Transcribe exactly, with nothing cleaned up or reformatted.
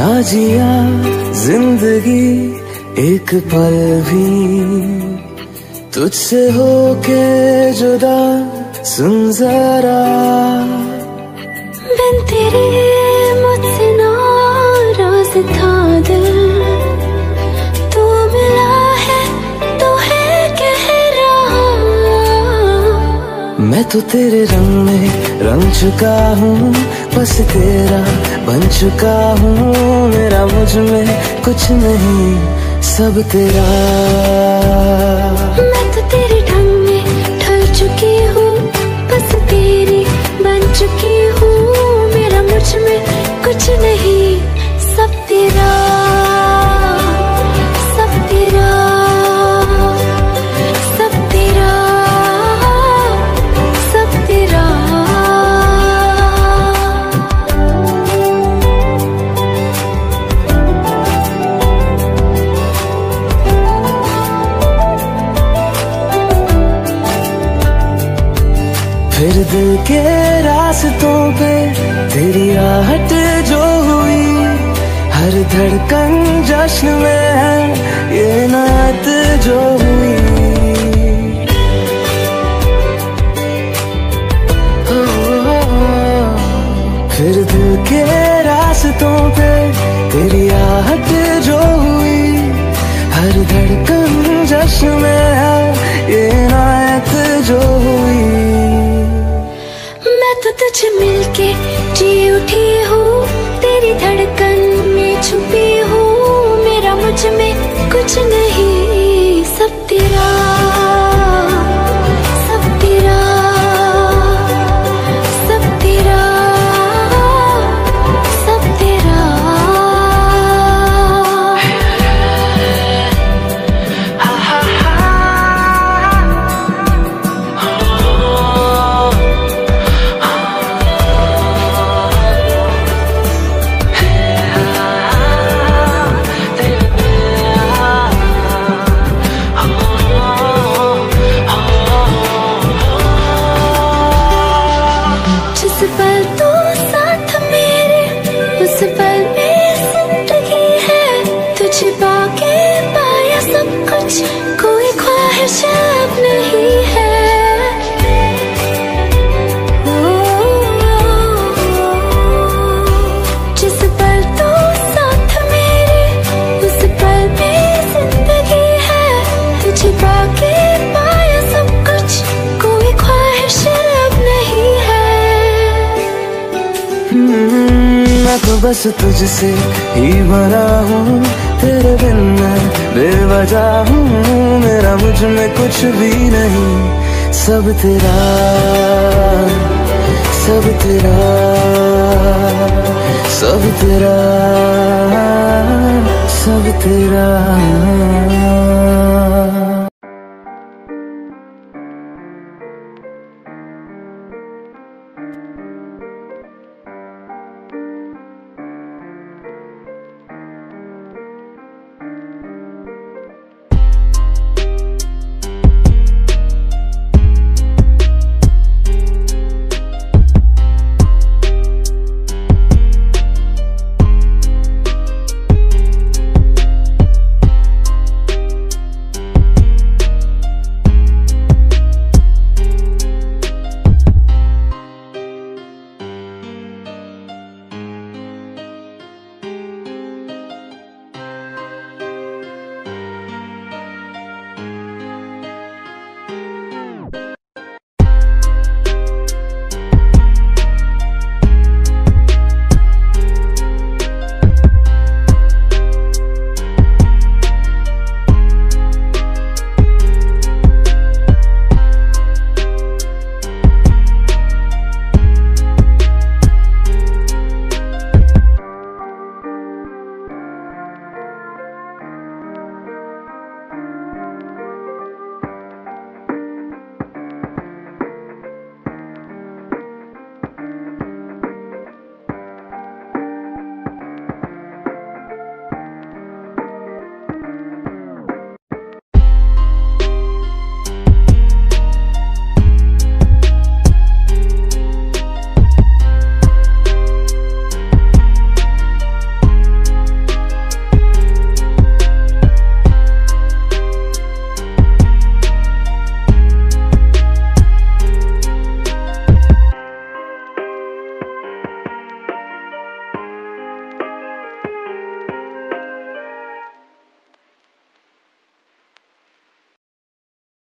ना जिया जिंदगी एक पल भी तुझसे होके जुदा, सुन जरा बिन तेरे मुझसे नाराज था दिल, तू मिला है तो है कह रहा। मैं तो तेरे रंग में रंग चुका हूँ, बस तेरा बन चुका हूँ। मेरा मुझ में कुछ नहीं, सब तेरा। मैं तो तेरे ढंग में ढल चुकी हूँ, बस तेरी बन चुकी हूँ। मेरा मुझ में कुछ नहीं, सब तेरा, सब तेरा, सब तेरा, सब तेरा। फिर दिल के रास्तों पे तेरी आहट जो हुई, हर धड़कन जश्न में है ये नात जो हुई। ओ, ओ, ओ, फिर दिल के रास्तों पे तेरी आहट जो हुई, हर धड़कन जश्न में है ये नात जो हुई। मैं तो तुझे मिलके जी उठी हूँ, तेरी धड़कन में छुपी हूँ। मेरा मुझ में कुछ नहीं, सब तेरा, सब तेरा, सब तेरा, सब तेरा। जिस पल तू साथ मेरे, उस पल में जिंदगी है। तुझे पाके पाया सब कुछ, कोई ख्वाहिश अब नहीं है। जिस पल तू साथ मेरे, उस पल में जिंदगी है। तुझे पाके पाया सब कुछ, कोई ख्वाहिश अब नहीं है। मैं तो बस तुझसे ही भरा हूँ, तेरे बिन मैं बेवजह हूँ। मेरा मुझ में कुछ भी नहीं, सब तेरा, सब तेरा, सब तेरा, सब तेरा।